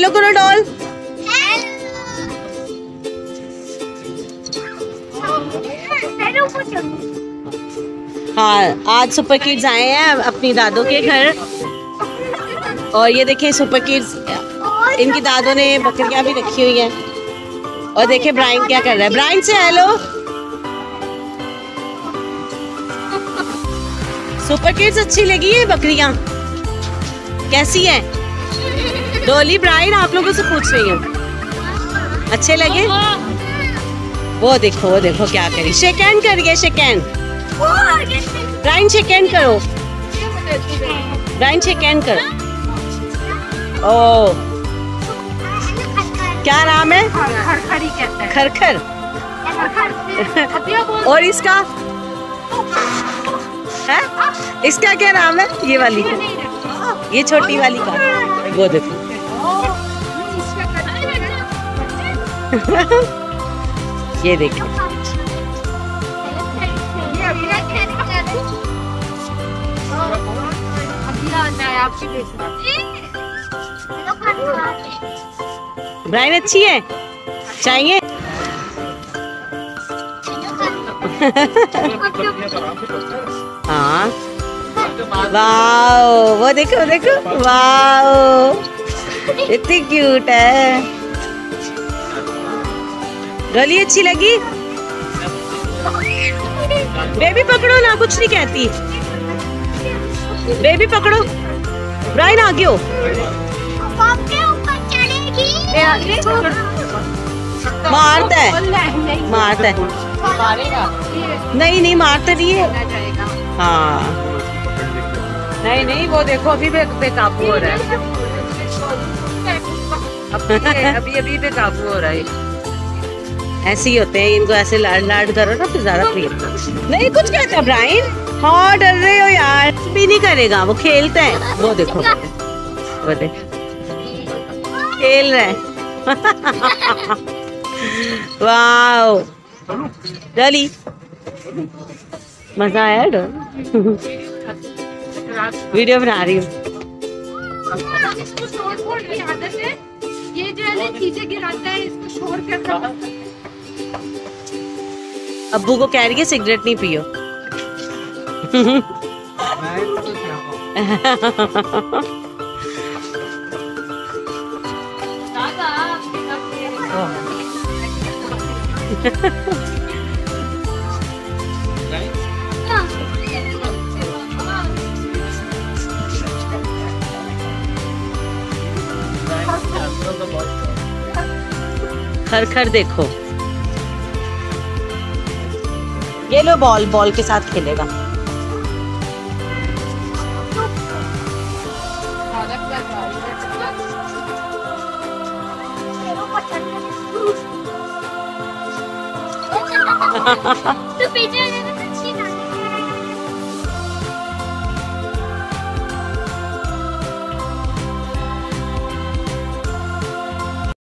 Hello करो doll. हाँ, आज सुपर किड्स आए हैं अपनी दादों के घर और ये देखिए सुपर किड्स, इनकी दादों ने बकरियां भी रखी हुई हैं। और देखिए ब्राइन क्या कर रहा है। ब्राइन से हेलो। सुपर किड्स अच्छी लगी है बकरियां? कैसी हैं? डॉली ब्राइन आप लोगों से पूछ रही हूँ, अच्छे लगे? वो देखो क्या करी, शेक हैंड करिए, shake hand. Brian shake hand करो, ब्राइन शेक हैंड करो। ओ क्या नाम है? खरखरी कहते हैं। खरखर। और इसका है? इसका क्या नाम है? ये वाली का, ये छोटी वाली का, वो देखो। ये देखिए, ब्राइन अच्छी है, चाहिए? हाँ, वाओ, वो देखो देखो, वाओ इतनी क्यूट है। डॉली अच्छी लगी? बेबी पकड़ो ना, कुछ नहीं कहती। बेबी पकड़ो, ब्राइन आगे हो। मारता है, मारता है। नहीं मारता नहीं है। हाँ, नहीं वो देखो अभी बेकाबू हो रहा है। अभी बेकाबू हो रहा है। ऐसे ही होते हैं, इनको ऐसे लाड करो ना तो ज्यादा प्रिय। नहीं कुछ कहता ब्राइन। हाँ डर रहे हो यार, भी नहीं करेगा, वो खेलते हैं। वो देखो खेल रहे हैं। वाओ डॉली, मजा आया डॉल? वीडियो बना रही हूँ। इसको शोर की आदत है, ये जो है चीजें गिराता है, इसको शोर करता है। अब्बू को कह रही है सिगरेट नहीं पियो। खरखर देखो, ये लो बॉल के साथ खेलेगा। तो पीछे